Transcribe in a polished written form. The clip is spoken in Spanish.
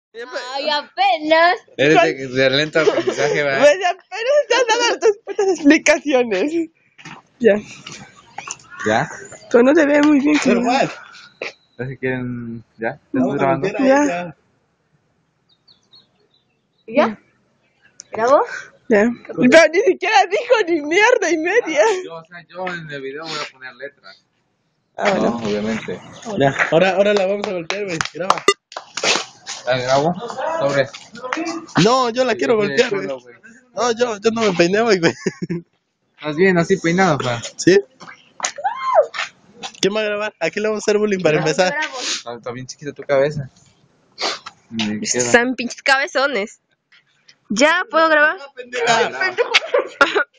Ay, apenas. Eres de lento aprendizaje, ¿verdad? Pues apenas estás dando tus putas explicaciones. Ya. ¿Ya? Pero no se ve muy bien. Pero Juan, Entonces quieren... ¿Ya? ¿Ya vamos estás a grabando? meter a Ya. ella. ¿Ya? ¿Grabó? Ya. Pero ni siquiera dijo ni mierda y media. Yo en el video voy a poner letras. Ah, bueno. No, obviamente. Ya, ahora la vamos a voltear, güey. Graba. Dale, grabo. Sobre. No, yo la quiero voltear, güey. No, yo no me peiné hoy, güey. Estás bien así peinado, pa. ¿Sí? ¿Quién va a grabar? ¿A quién le vamos a hacer bullying para empezar? Está bien chiquita tu cabeza. Me queda. Están pinches cabezones. ¿Ya puedo grabar? Pendeja.